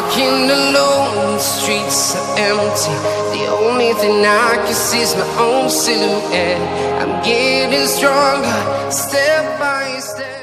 walking alone, the streets are empty. The only thing I can see is my own silhouette. I'm getting stronger, step by step.